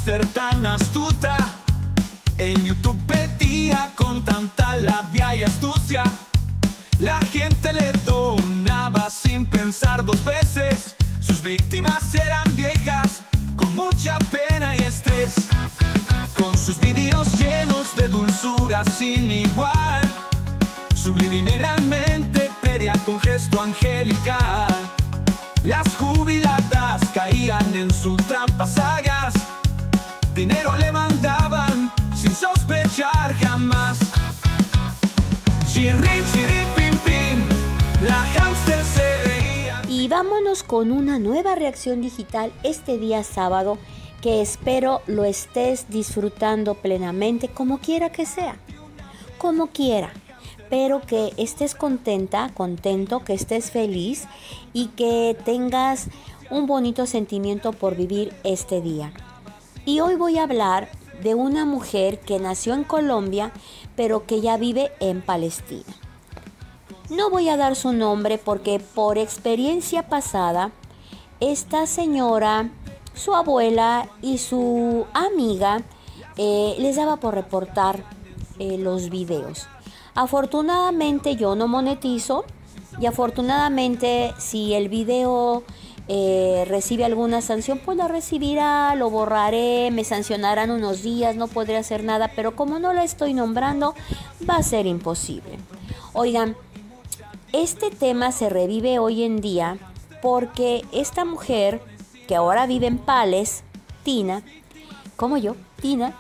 hámster tan astuta, en YouTube pedía con tanta labia y astucia. La gente le donaba sin pensar dos veces. Sus víctimas eran viejas con mucha pena y estrés. Con sus videos llenos de dulzura sin igual, subliminalmente pedía con gesto angelical. Las jubiladas caían en sus trampas sagas, dinero le mandaban sin sospechar jamás. Chirri, chirri, pim, pim, la hámster se reía. Y vámonos con una nueva reacción digital este día sábado, que espero lo estés disfrutando plenamente, como quiera que sea, como quiera. Espero que estés contenta, contento, que estés feliz y que tengas un bonito sentimiento por vivir este día. Y hoy voy a hablar de una mujer que nació en Colombia, pero que ya vive en Palestina. No voy a dar su nombre porque por experiencia pasada, esta señora, su abuela y su amiga les daba por reportar los videos. Afortunadamente yo no monetizo y afortunadamente si el video recibe alguna sanción, pues la recibirá, lo borraré, me sancionarán unos días, no podré hacer nada, pero como no la estoy nombrando, va a ser imposible. Oigan, este tema se revive hoy en día porque esta mujer que ahora vive en Palestina, como yo, Tina,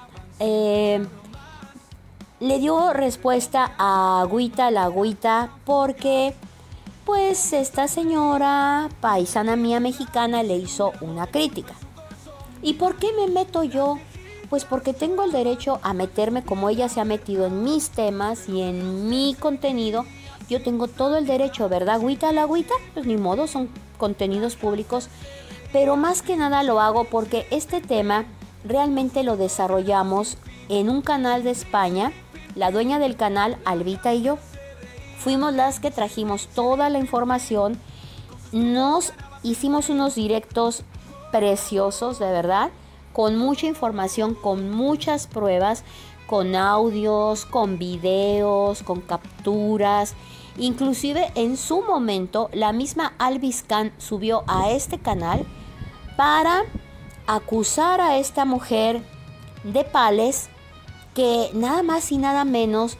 le dio respuesta a Agüita la Agüita porque pues esta señora paisana mía mexicana le hizo una crítica. ¿Y por qué me meto yo? Pues porque tengo el derecho a meterme como ella se ha metido en mis temas y en mi contenido. Yo tengo todo el derecho, ¿verdad, Agüita la Agüita? Pues ni modo, son contenidos públicos. Pero más que nada lo hago porque este tema realmente lo desarrollamos en un canal de España. La dueña del canal, Albita y yo, fuimos las que trajimos toda la información. Nos hicimos unos directos preciosos, de verdad, con mucha información, con muchas pruebas, con audios, con videos, con capturas. Inclusive en su momento la misma Albiscan subió a este canal para acusar a esta mujer de Pales, que nada más y nada menos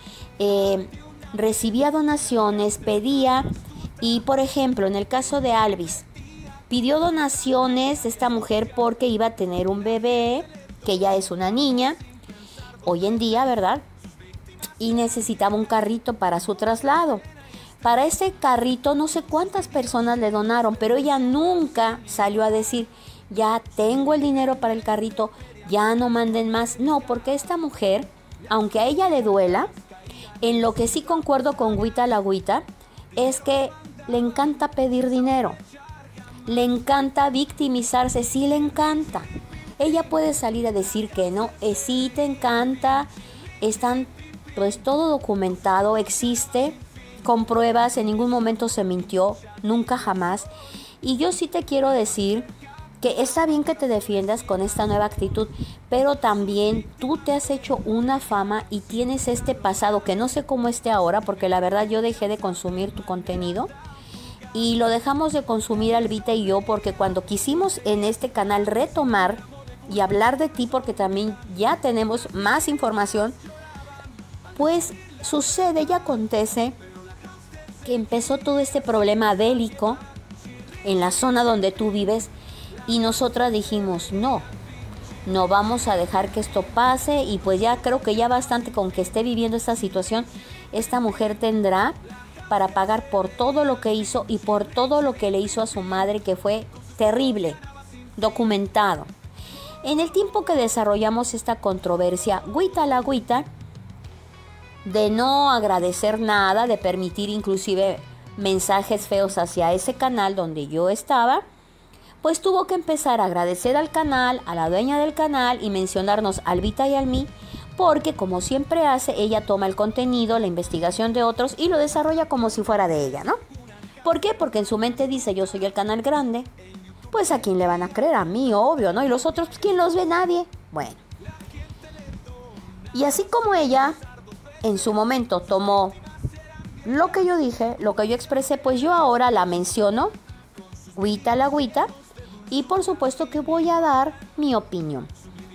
recibía donaciones, pedía, y por ejemplo en el caso de Alvis, pidió donaciones de esta mujer porque iba a tener un bebé, que ya es una niña, hoy en día, ¿verdad? Y necesitaba un carrito para su traslado. Para ese carrito no sé cuántas personas le donaron, pero ella nunca salió a decir, ya tengo el dinero para el carrito, ya no manden más. No, porque esta mujer, aunque a ella le duela, en lo que sí concuerdo con Agüita la Agüita, es que le encanta pedir dinero, le encanta victimizarse, sí le encanta. Ella puede salir a decir que no, sí te encanta, están pues todo documentado, existe, con pruebas, en ningún momento se mintió, nunca jamás. Y yo sí te quiero decir que está bien que te defiendas con esta nueva actitud, pero también tú te has hecho una fama y tienes este pasado que no sé cómo esté ahora, porque la verdad yo dejé de consumir tu contenido y lo dejamos de consumir Albita y yo, porque cuando quisimos en este canal retomar y hablar de ti, porque también ya tenemos más información, pues sucede y acontece que empezó todo este problema bélico en la zona donde tú vives. Y nosotras dijimos, no vamos a dejar que esto pase, y pues ya creo que ya bastante con que esté viviendo esta situación, esta mujer tendrá para pagar por todo lo que hizo y por todo lo que le hizo a su madre, que fue terrible, documentado. En el tiempo que desarrollamos esta controversia, Agüita la Agüita, de no agradecer nada, de permitir inclusive mensajes feos hacia ese canal donde yo estaba, pues tuvo que empezar a agradecer al canal, a la dueña del canal, y mencionarnos a Albita y a mí, porque como siempre hace, ella toma el contenido, la investigación de otros y lo desarrolla como si fuera de ella, ¿no? ¿Por qué? Porque en su mente dice, yo soy el canal grande, pues a quién le van a creer, a mí, obvio, ¿no? Y los otros, pues ¿quién los ve? Nadie. Bueno, y así como ella en su momento tomó lo que yo dije, lo que yo expresé, pues yo ahora la menciono, Agüita la Agüita, y por supuesto que voy a dar mi opinión.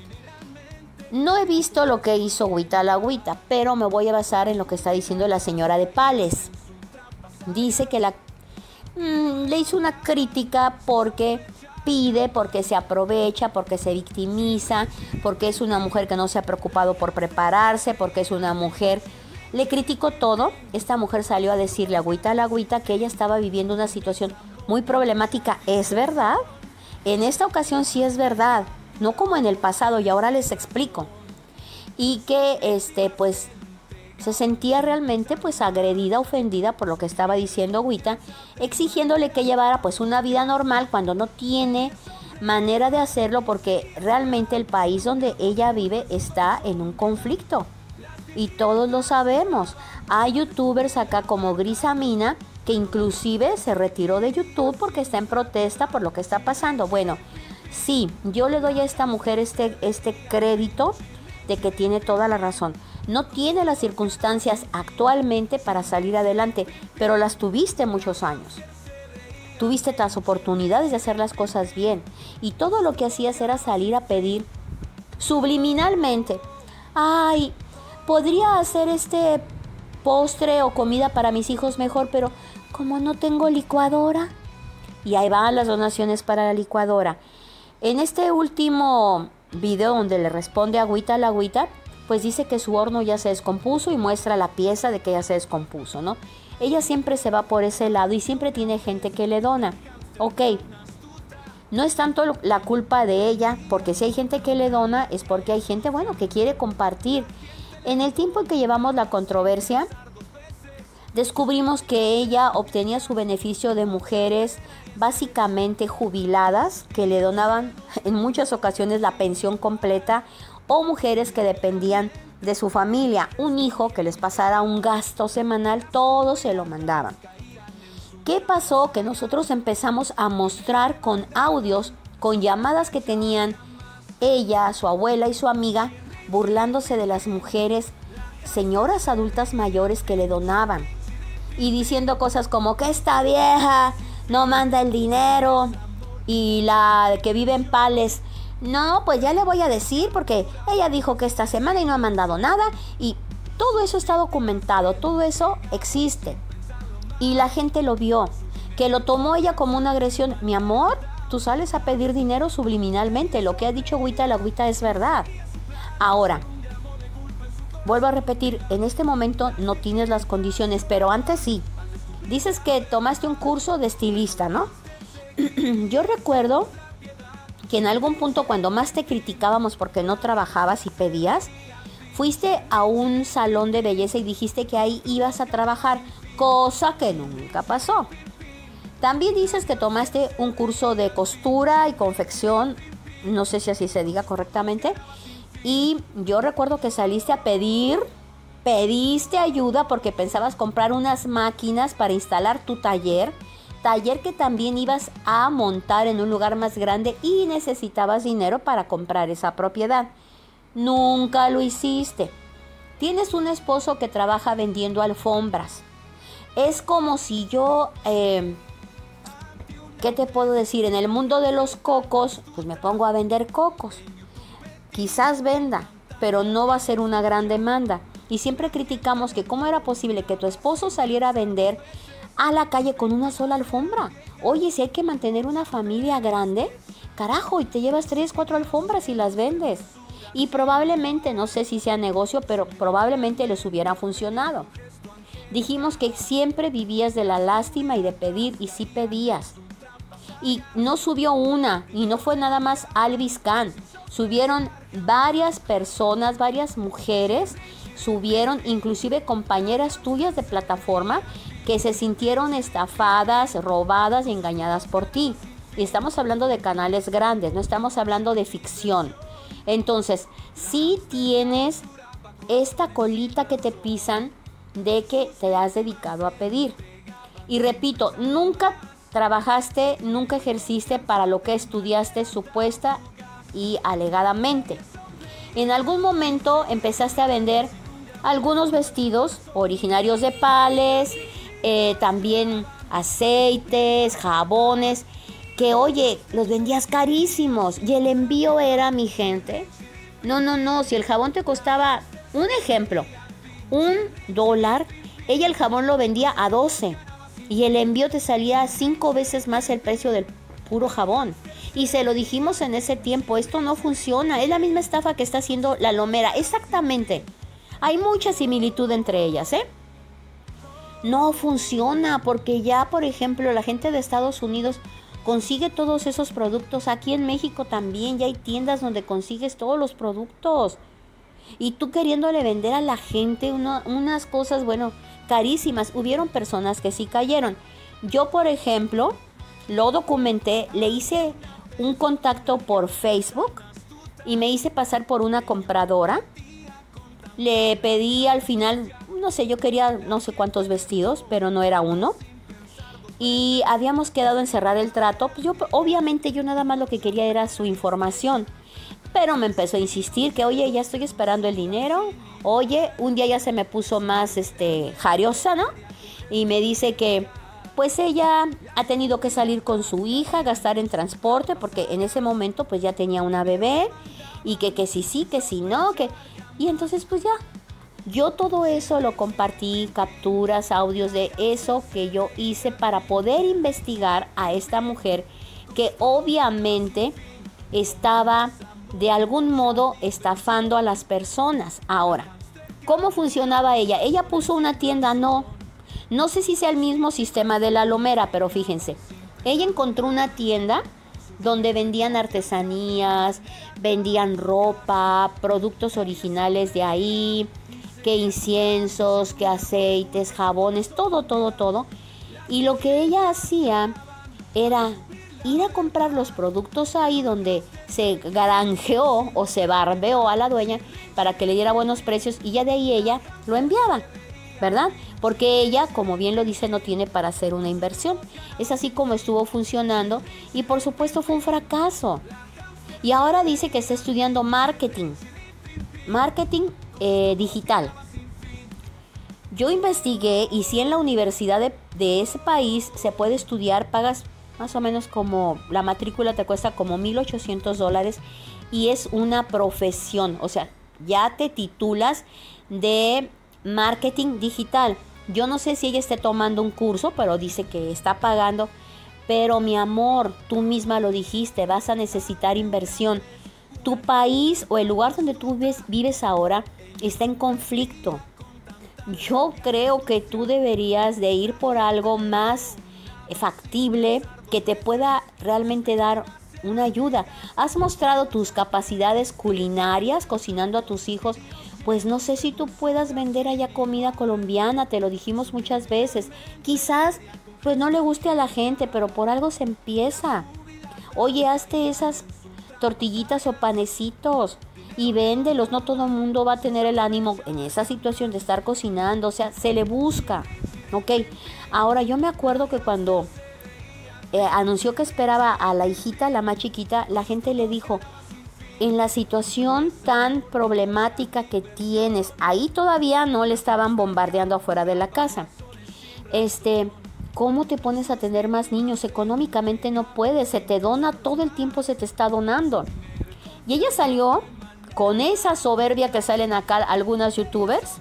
No he visto lo que hizo Agüita la Agüita, pero me voy a basar en lo que está diciendo la señora de Pales. Dice que le hizo una crítica porque pide, porque se aprovecha, porque se victimiza, porque es una mujer que no se ha preocupado por prepararse, porque es una mujer... Le criticó todo. Esta mujer salió a decirle a Agüita la Agüita que ella estaba viviendo una situación muy problemática. ¿Es verdad? En esta ocasión sí es verdad, no como en el pasado, y ahora les explico. Y que pues se sentía realmente pues agredida, ofendida por lo que estaba diciendo Agüita, exigiéndole que llevara pues una vida normal cuando no tiene manera de hacerlo, porque realmente el país donde ella vive está en un conflicto. Y todos lo sabemos. Hay youtubers acá como Grisamina, que inclusive se retiró de YouTube porque está en protesta por lo que está pasando. Bueno, sí, yo le doy a esta mujer este crédito de que tiene toda la razón. No tiene las circunstancias actualmente para salir adelante, pero las tuviste muchos años. Tuviste las oportunidades de hacer las cosas bien. Y todo lo que hacías era salir a pedir subliminalmente. Ay, podría hacer este postre o comida para mis hijos mejor, pero como no tengo licuadora. Y ahí van las donaciones para la licuadora. En este último video donde le responde Agüita la Agüita, pues dice que su horno ya se descompuso y muestra la pieza de que ya se descompuso, ¿no? Ella siempre se va por ese lado y siempre tiene gente que le dona. Ok, no es tanto la culpa de ella, porque si hay gente que le dona es porque hay gente, bueno, que quiere compartir. En el tiempo en que llevamos la controversia, descubrimos que ella obtenía su beneficio de mujeres básicamente jubiladas que le donaban en muchas ocasiones la pensión completa, o mujeres que dependían de su familia. Un hijo que les pasara un gasto semanal, todo se lo mandaban. ¿Qué pasó? Que nosotros empezamos a mostrar con audios, con llamadas que tenían ella, su abuela y su amiga, burlándose de las mujeres, señoras adultas mayores que le donaban, y diciendo cosas como que esta vieja no manda el dinero, y la que vive en Pales, no, pues ya le voy a decir porque ella dijo que esta semana y no ha mandado nada. Y todo eso está documentado, todo eso existe, y la gente lo vio, que lo tomó ella como una agresión. Mi amor, tú sales a pedir dinero subliminalmente, lo que ha dicho Agüita la Agüita es verdad. Ahora, vuelvo a repetir, en este momento no tienes las condiciones, pero antes sí. Dices que tomaste un curso de estilista, ¿no? Yo recuerdo que en algún punto, cuando más te criticábamos porque no trabajabas y pedías, fuiste a un salón de belleza y dijiste que ahí ibas a trabajar, cosa que nunca pasó. También dices que tomaste un curso de costura y confección, no sé si así se diga correctamente, y yo recuerdo que saliste a pediste ayuda porque pensabas comprar unas máquinas para instalar tu taller que también ibas a montar en un lugar más grande, y necesitabas dinero para comprar esa propiedad. Nunca lo hiciste. Tienes un esposo que trabaja vendiendo alfombras. Es como si yo, ¿qué te puedo decir? En el mundo de los cocos, pues me pongo a vender cocos. Quizás venda, pero no va a ser una gran demanda. Y siempre criticamos que cómo era posible que tu esposo saliera a vender a la calle con una sola alfombra. Oye, si hay que mantener una familia grande, carajo, y te llevas 3, 4 alfombras y las vendes. Y probablemente, no sé si sea negocio, pero probablemente les hubiera funcionado. Dijimos que siempre vivías de la lástima y de pedir, y sí pedías. Y no subió una, y no fue nada más Alvis Khan. Subieron varias personas, varias mujeres, subieron inclusive compañeras tuyas de plataforma que se sintieron estafadas, robadas y engañadas por ti. Y estamos hablando de canales grandes, no estamos hablando de ficción. Entonces, sí tienes esta colita que te pisan de que te has dedicado a pedir. Y repito, nunca trabajaste, nunca ejerciste para lo que estudiaste supuesta y alegadamente. En algún momento empezaste a vender algunos vestidos originarios de Pales, también aceites, jabones, que oye, los vendías carísimos y el envío era, mi gente. No, si el jabón te costaba, un ejemplo, $1, ella el jabón lo vendía a 12 y el envío te salía 5 veces más el precio del puro jabón. Y se lo dijimos en ese tiempo, esto no funciona, es la misma estafa que está haciendo La Lomera, exactamente. Hay mucha similitud entre ellas, ¿eh? No funciona porque ya, por ejemplo, la gente de Estados Unidos consigue todos esos productos. Aquí en México también ya hay tiendas donde consigues todos los productos. Y tú queriéndole vender a la gente unas cosas, bueno, carísimas. Hubieron personas que sí cayeron. Yo, por ejemplo, lo documenté, le hice un contacto por Facebook y me hice pasar por una compradora. Le pedí al final, no sé, yo quería no sé cuántos vestidos, pero no era uno. Y habíamos quedado en cerrar el trato. Pues obviamente yo nada más lo que quería era su información. Pero me empezó a insistir que, oye, ya estoy esperando el dinero. Oye, un día ya se me puso más jariosa, ¿no? Y me dice que, pues ella ha tenido que salir con su hija, gastar en transporte, porque en ese momento pues ya tenía una bebé. Y que sí, que sí no, que... Y entonces pues ya, yo todo eso lo compartí, capturas, audios de eso que yo hice para poder investigar a esta mujer que obviamente estaba de algún modo estafando a las personas. Ahora, ¿cómo funcionaba ella? Ella puso una tienda, no sé si sea el mismo sistema de La Lomera, pero fíjense, ella encontró una tienda donde vendían artesanías, vendían ropa, productos originales de ahí, que inciensos, que aceites, jabones, todo. Y lo que ella hacía era ir a comprar los productos ahí donde se granjeó o se barbeó a la dueña para que le diera buenos precios y ya de ahí ella lo enviaba, ¿verdad? Porque ella, como bien lo dice, no tiene para hacer una inversión. Es así como estuvo funcionando y por supuesto fue un fracaso. Y ahora dice que está estudiando marketing digital. Yo investigué y si en la universidad de ese país se puede estudiar, pagas más o menos como, la matrícula te cuesta como $1,800 y es una profesión, o sea, ya te titulas de marketing digital. Yo no sé si ella esté tomando un curso, pero dice que está pagando. Pero mi amor, tú misma lo dijiste, vas a necesitar inversión. Tu país o el lugar donde tú vives ahora está en conflicto. Yo creo que tú deberías de ir por algo más factible que te pueda realmente dar una ayuda. Has mostrado tus capacidades culinarias cocinando a tus hijos. Pues no sé si tú puedas vender allá comida colombiana, te lo dijimos muchas veces. Quizás pues no le guste a la gente, pero por algo se empieza. Oye, hazte esas tortillitas o panecitos y véndelos. No todo el mundo va a tener el ánimo en esa situación de estar cocinando, o sea, se le busca. Ok, ahora yo me acuerdo que cuando anunció que esperaba a la hijita, la más chiquita, la gente le dijo, en la situación tan problemática que tienes, ahí todavía no le estaban bombardeando afuera de la casa. ¿Cómo te pones a tener más niños? Económicamente no puedes, se te dona, todo el tiempo se te está donando. Y ella salió con esa soberbia que salen acá algunas youtubers.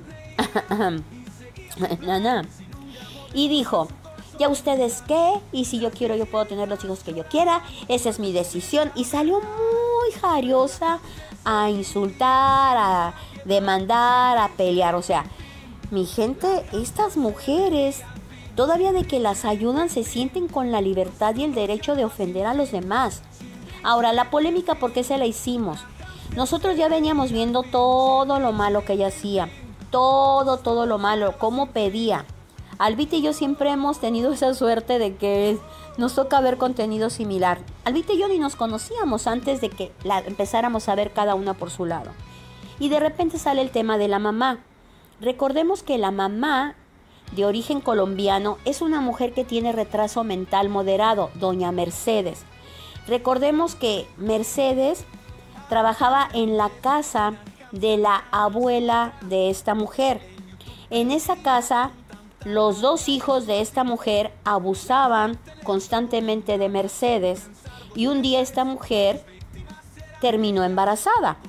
Y dijo, ¿ya ustedes qué? Y si yo quiero, yo puedo tener los hijos que yo quiera. Esa es mi decisión. Y salió muy jariosa a insultar, a demandar, a pelear. O sea, mi gente, estas mujeres, todavía de que las ayudan, se sienten con la libertad y el derecho de ofender a los demás. Ahora, la polémica, ¿por qué se la hicimos? Nosotros ya veníamos viendo todo lo malo que ella hacía. Todo lo malo, cómo pedía. Albita y yo siempre hemos tenido esa suerte de que nos toca ver contenido similar. Albita y yo ni nos conocíamos antes de que empezáramos a ver cada una por su lado. Y de repente sale el tema de la mamá. Recordemos que la mamá, de origen colombiano, es una mujer que tiene retraso mental moderado, doña Mercedes. Recordemos que Mercedes trabajaba en la casa de la abuela de esta mujer. En esa casa, los dos hijos de esta mujer abusaban constantemente de Mercedes y un día esta mujer terminó embarazada.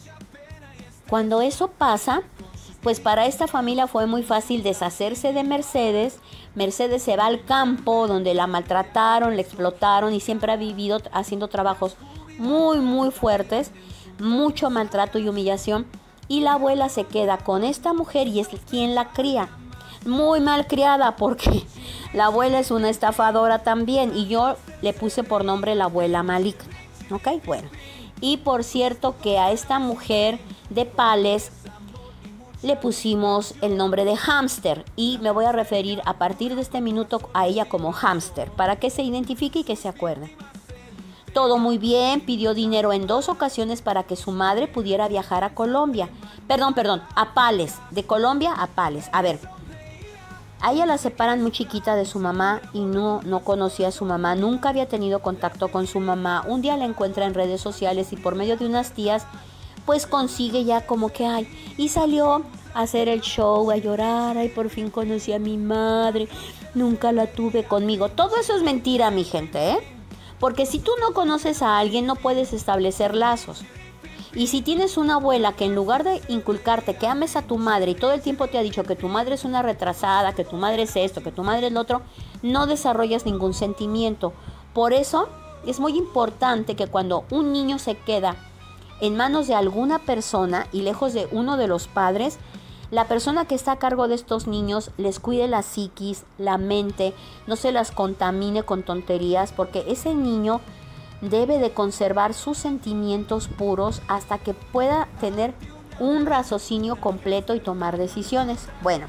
Cuando eso pasa, pues para esta familia fue muy fácil deshacerse de Mercedes. Mercedes se va al campo donde la maltrataron, la explotaron y siempre ha vivido haciendo trabajos muy, muy fuertes, mucho maltrato y humillación. Y la abuela se queda con esta mujer y es quien la cría. Muy mal criada porque la abuela es una estafadora también y yo le puse por nombre la abuela maligna. ¿Ok? Bueno. Y por cierto que a esta mujer de Pales le pusimos el nombre de hámster y me voy a referir a partir de este minuto a ella como hámster para que se identifique y que se acuerde. Todo muy bien, pidió dinero en 2 ocasiones para que su madre pudiera viajar a Colombia. A Pales, de Colombia a Pales. A ver, a ella la separan muy chiquita de su mamá y no conocía a su mamá, nunca había tenido contacto con su mamá. Un día la encuentra en redes sociales y por medio de unas tías, pues consigue ya como que, y salió a hacer el show, a llorar, por fin conocí a mi madre, nunca la tuve conmigo. Todo eso es mentira, mi gente, ¿eh? Porque si tú no conoces a alguien, no puedes establecer lazos. Y si tienes una abuela que en lugar de inculcarte que ames a tu madre y todo el tiempo te ha dicho que tu madre es una retrasada, que tu madre es esto, que tu madre es lo otro, no desarrollas ningún sentimiento. Por eso es muy importante que cuando un niño se queda en manos de alguna persona y lejos de uno de los padres, la persona que está a cargo de estos niños les cuide la psiquis, la mente, no se las contamine con tonterías, porque ese niño debe de conservar sus sentimientos puros hasta que pueda tener un raciocinio completo y tomar decisiones. Bueno,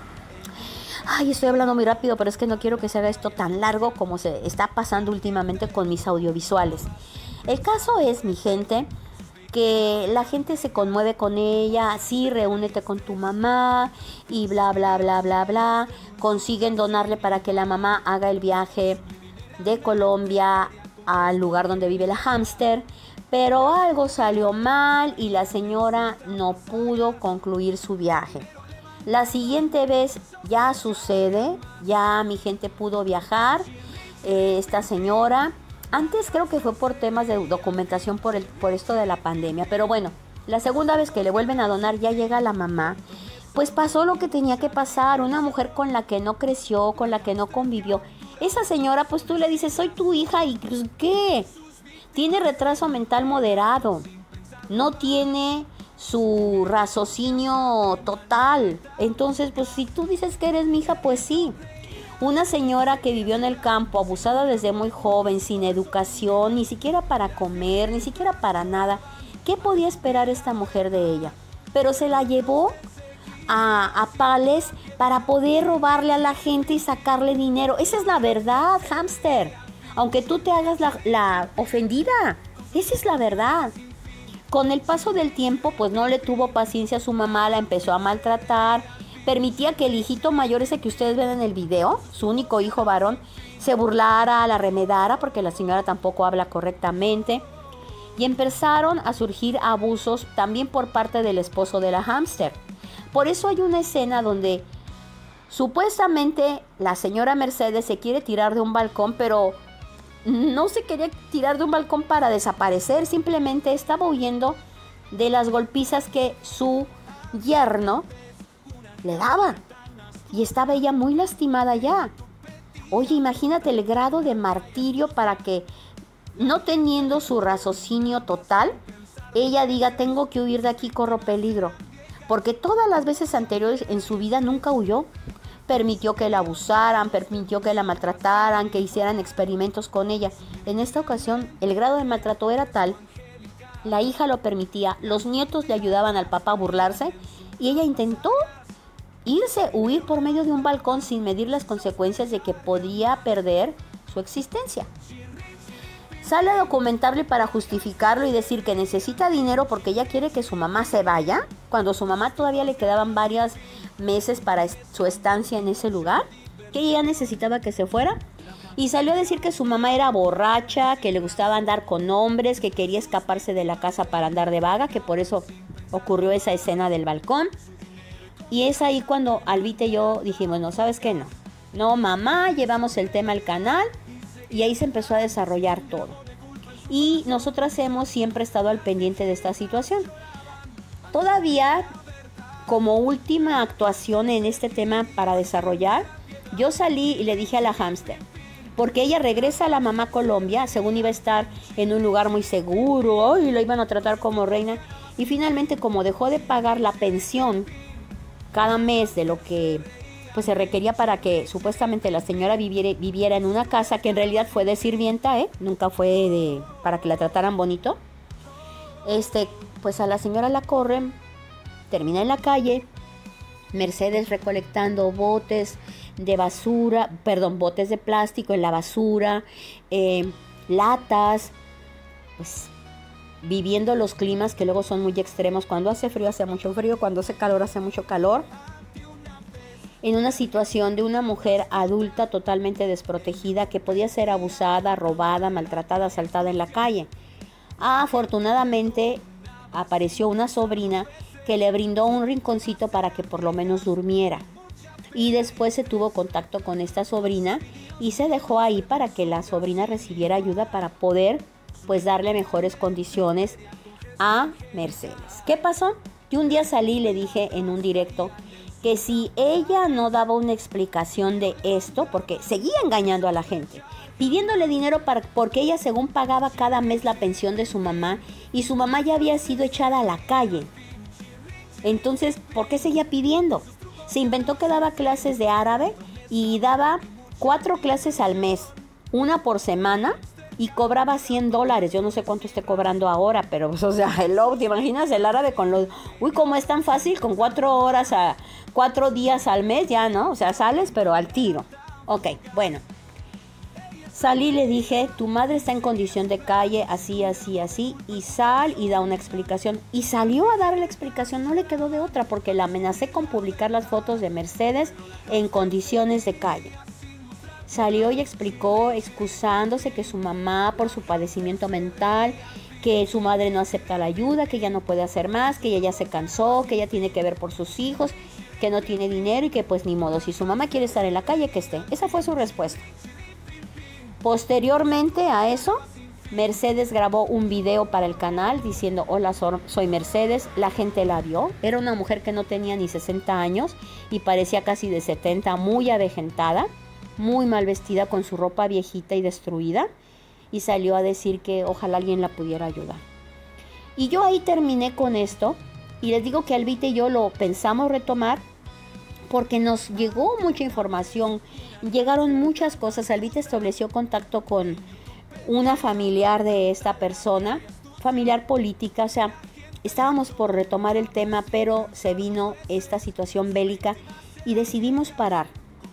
estoy hablando muy rápido, pero es que no quiero que se haga esto tan largo como se está pasando últimamente con mis audiovisuales. El caso es, mi gente, que la gente se conmueve con ella, sí, reúnete con tu mamá y bla, bla, bla, bla, bla. Consiguen donarle para que la mamá haga el viaje de Colombia al lugar donde vive la hámster, pero algo salió mal y la señora no pudo concluir su viaje. La siguiente vez ya sucede, ya mi gente pudo viajar, esta señora. Antes creo que fue por temas de documentación por esto de la pandemia, pero bueno, la segunda vez que le vuelven a donar ya llega la mamá. Pues pasó lo que tenía que pasar, una mujer con la que no creció, con la que no convivió. Esa señora, pues tú le dices, soy tu hija y pues, ¿qué? Tiene retraso mental moderado, no tiene su raciocinio total. Entonces, pues si tú dices que eres mi hija, pues sí. Una señora que vivió en el campo, abusada desde muy joven, sin educación, ni siquiera para comer, ni siquiera para nada. ¿Qué podía esperar esta mujer de ella? Pero se la llevó a Pales para poder robarle a la gente y sacarle dinero. Esa es la verdad, hámster. Aunque tú te hagas la ofendida, esa es la verdad. Con el paso del tiempo, pues no le tuvo paciencia a su mamá, la empezó a maltratar. Permitía que el hijito mayor, ese que ustedes ven en el video, su único hijo varón, se burlara, la remedara, porque la señora tampoco habla correctamente. Y empezaron a surgir abusos también por parte del esposo de la hámster. Por eso hay una escena donde supuestamente la señora Mercedes se quiere tirar de un balcón, pero no se quería tirar de un balcón para desaparecer, simplemente estaba huyendo de las golpizas que su yerno le daba. Y estaba ella muy lastimada ya. Oye, imagínate el grado de martirio para que, no teniendo su raciocinio total, ella diga, tengo que huir de aquí, corro peligro. Porque todas las veces anteriores en su vida nunca huyó. Permitió que la abusaran, permitió que la maltrataran, que hicieran experimentos con ella. En esta ocasión, el grado de maltrato era tal, la hija lo permitía, los nietos le ayudaban al papá a burlarse, y ella intentó huir por medio de un balcón sin medir las consecuencias de que podía perder su existencia. Sale a documentarle para justificarlo y decir que necesita dinero porque ella quiere que su mamá se vaya, cuando su mamá todavía le quedaban varios meses para su estancia en ese lugar, que ella necesitaba que se fuera. Y salió a decir que su mamá era borracha, que le gustaba andar con hombres, que quería escaparse de la casa para andar de vaga, que por eso ocurrió esa escena del balcón. Y es ahí cuando Albita y yo dijimos, no, ¿sabes qué? No. No, mamá, llevamos el tema al canal y ahí se empezó a desarrollar todo. Y nosotras hemos siempre estado al pendiente de esta situación. Todavía, como última actuación en este tema para desarrollar, yo salí y le dije a la hámster, porque ella regresa a la mamá Colombia, según iba a estar en un lugar muy seguro y lo iban a tratar como reina. Y finalmente, como dejó de pagar la pensión cada mes de lo que pues se requería para que supuestamente la señora viviera en una casa que en realidad fue de sirvienta, nunca fue para que la trataran bonito. Pues a la señora la corren, termina en la calle, Mercedes recolectando botes de basura, botes de plástico en la basura, latas, pues viviendo los climas que luego son muy extremos. Cuando hace frío hace mucho frío, cuando hace calor hace mucho calor. En una situación de una mujer adulta totalmente desprotegida que podía ser abusada, robada, maltratada, asaltada en la calle. Afortunadamente apareció una sobrina que le brindó un rinconcito para que por lo menos durmiera. Y después se tuvo contacto con esta sobrina y se dejó ahí para que la sobrina recibiera ayuda para poder pues darle mejores condiciones a Mercedes. ¿Qué pasó? Yo un día salí y le dije en un directo que si ella no daba una explicación de esto, porque seguía engañando a la gente, pidiéndole dinero porque ella según pagaba cada mes la pensión de su mamá y su mamá ya había sido echada a la calle. Entonces, ¿por qué seguía pidiendo? Se inventó que daba clases de árabe y daba 4 clases al mes, una por semana, y cobraba $100. Yo no sé cuánto esté cobrando ahora, pero pues, o sea, hello, ¿te imaginas el árabe con los... Uy, cómo es tan fácil, con 4 días al mes ya, ¿no? O sea, sales, pero al tiro. Ok, bueno. Salí y le dije, tu madre está en condición de calle, así, así, así, y sal y da una explicación. Y salió a dar la explicación, no le quedó de otra, porque la amenacé con publicar las fotos de Mercedes en condiciones de calle. Salió y explicó, excusándose que su mamá por su padecimiento mental, que su madre no acepta la ayuda, que ella no puede hacer más, que ella ya se cansó, que ella tiene que ver por sus hijos, que no tiene dinero y que pues ni modo, si su mamá quiere estar en la calle, que esté. Esa fue su respuesta. Posteriormente a eso, Mercedes grabó un video para el canal diciendo, hola, soy Mercedes. La gente la vio. Era una mujer que no tenía ni 60 años y parecía casi de 70, muy avejentada, muy mal vestida con su ropa viejita y destruida. Y salió a decir que ojalá alguien la pudiera ayudar. Y yo ahí terminé con esto. Y les digo que Albita y yo lo pensamos retomar porque nos llegó mucha información, llegaron muchas cosas. Albita estableció contacto con una familiar de esta persona, familiar política, o sea, estábamos por retomar el tema, pero se vino esta situación bélica y decidimos parar.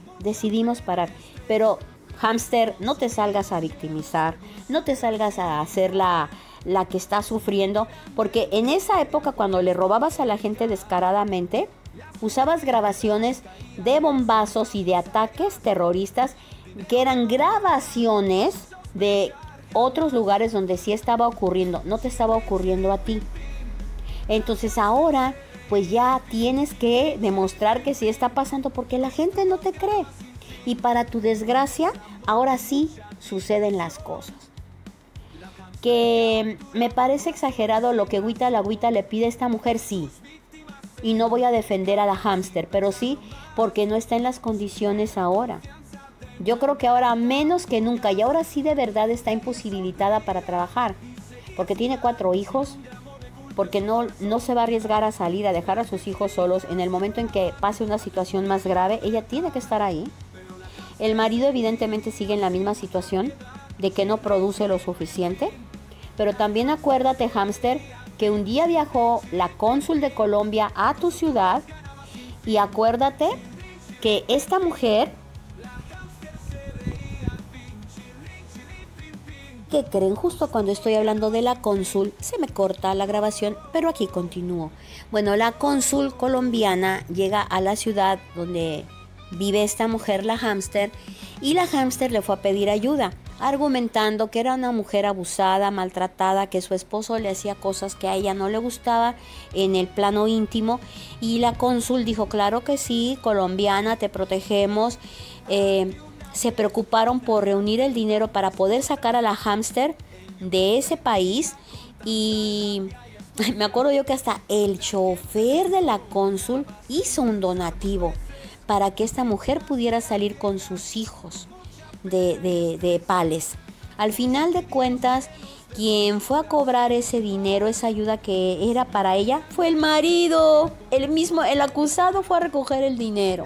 Pero, hámster, no te salgas a victimizar, no te salgas a hacer la que está sufriendo, porque en esa época cuando le robabas a la gente descaradamente, usabas grabaciones de bombazos y de ataques terroristas que eran grabaciones de otros lugares donde sí estaba ocurriendo, no te estaba ocurriendo a ti. Entonces ahora pues ya tienes que demostrar que sí está pasando porque la gente no te cree. Y para tu desgracia, ahora sí suceden las cosas. Que me parece exagerado lo que la Agüita le pide a esta mujer, sí. Y no voy a defender a la hámster, pero sí porque no está en las condiciones ahora. Yo creo que ahora menos que nunca, y ahora sí de verdad está imposibilitada para trabajar, porque tiene 4 hijos, porque no se va a arriesgar a salir, a dejar a sus hijos solos. En el momento en que pase una situación más grave, ella tiene que estar ahí. El marido evidentemente sigue en la misma situación, de que no produce lo suficiente, pero también acuérdate, hámster, que un día viajó la cónsul de Colombia a tu ciudad, y acuérdate que esta mujer, ¿qué creen? Justo cuando estoy hablando de la cónsul, se me corta la grabación, pero aquí continúo. Bueno, la cónsul colombiana llega a la ciudad donde vive esta mujer, la hámster, y la hámster le fue a pedir ayuda, argumentando que era una mujer abusada, maltratada, que su esposo le hacía cosas que a ella no le gustaba en el plano íntimo, y la cónsul dijo, claro que sí, colombiana, te protegemos. Se preocuparon por reunir el dinero para poder sacar a la hámster de ese país, y me acuerdo yo que hasta el chofer de la cónsul hizo un donativo para que esta mujer pudiera salir con sus hijos de Pales. Al final de cuentas, quien fue a cobrar ese dinero, esa ayuda que era para ella, fue el marido. El acusado fue a recoger el dinero.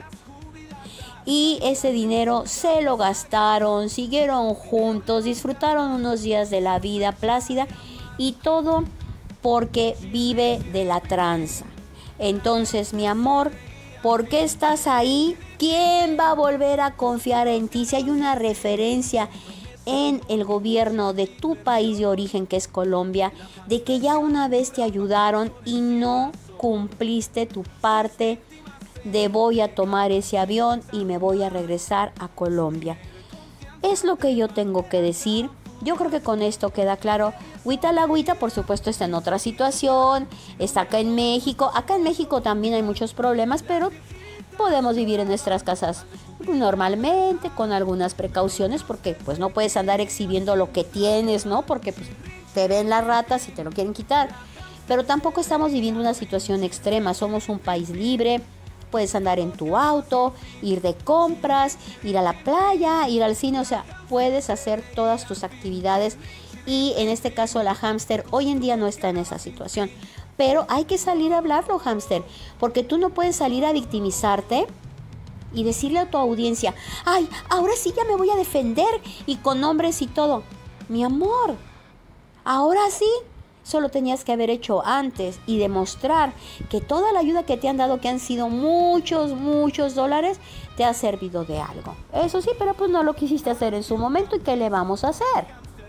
Y ese dinero se lo gastaron, siguieron juntos, disfrutaron unos días de la vida plácida, y todo porque vive de la tranza. Entonces, mi amor, ¿por qué estás ahí? ¿Quién va a volver a confiar en ti? Si hay una referencia en el gobierno de tu país de origen, que es Colombia, de que ya una vez te ayudaron y no cumpliste tu parte de voy a tomar ese avión y me voy a regresar a Colombia. Es lo que yo tengo que decir. Yo creo que con esto queda claro. Huita la Agüita, por supuesto, está en otra situación, está acá en México. Acá en México también hay muchos problemas, pero podemos vivir en nuestras casas normalmente, con algunas precauciones, porque pues no puedes andar exhibiendo lo que tienes, ¿no? Porque pues, te ven las ratas y te lo quieren quitar. Pero tampoco estamos viviendo una situación extrema, somos un país libre. Puedes andar en tu auto, ir de compras, ir a la playa, ir al cine, o sea, puedes hacer todas tus actividades, y en este caso la hámster hoy en día no está en esa situación. Pero hay que salir a hablarlo, hámster, porque tú no puedes salir a victimizarte y decirle a tu audiencia, ay, ahora sí ya me voy a defender y con nombres y todo. Mi amor, ahora sí. Solo tenías que haber hecho antes y demostrar que toda la ayuda que te han dado, que han sido muchos dólares, te ha servido de algo. Eso sí, pero pues no lo quisiste hacer en su momento, y ¿qué le vamos a hacer?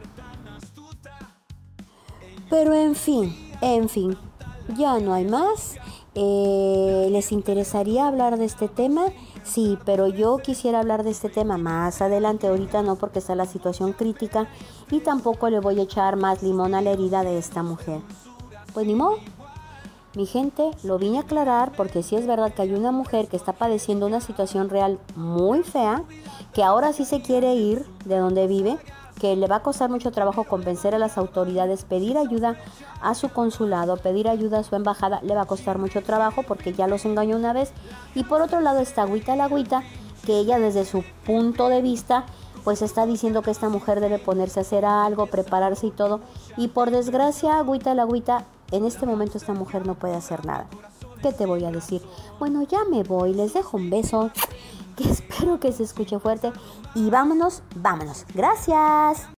Pero en fin, ya no hay más. ¿Les interesaría hablar de este tema? Sí, pero yo quisiera hablar de este tema más adelante. Ahorita no, porque está la situación crítica y tampoco le voy a echar más limón a la herida de esta mujer. Pues ni modo. Mi gente, lo vine a aclarar porque sí es verdad que hay una mujer que está padeciendo una situación real muy fea, que ahora sí se quiere ir de donde vive, que le va a costar mucho trabajo convencer a las autoridades, pedir ayuda a su consulado, pedir ayuda a su embajada, le va a costar mucho trabajo porque ya los engañó una vez. Y por otro lado está Agüita la Agüita, que ella desde su punto de vista pues está diciendo que esta mujer debe ponerse a hacer algo, prepararse y todo. Y por desgracia, Agüita la Agüita, en este momento esta mujer no puede hacer nada. ¿Qué te voy a decir? Bueno, ya me voy, les dejo un beso, que espero que se escuche fuerte, y vámonos. Gracias.